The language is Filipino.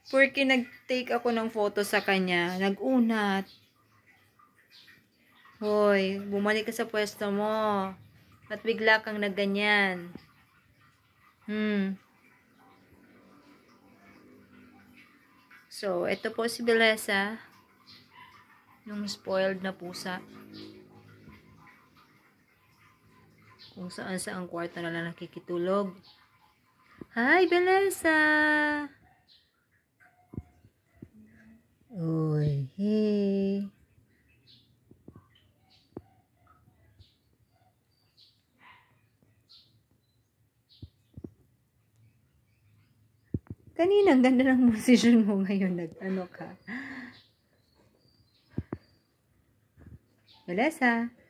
Porque nag-take ako ng photo sa kanya. Nag-unat. Hoy, bumalik ka sa pwesto mo. At bigla kang nagganyan. So, ito po si Beleza. Yung spoiled na pusa. Kung saan sa ang kwarto na lang nakikitulog. Hi, Beleza! Uy, hey. Kanina, ang ganda ng position mo ngayon. Nag-ano ka? Beleza?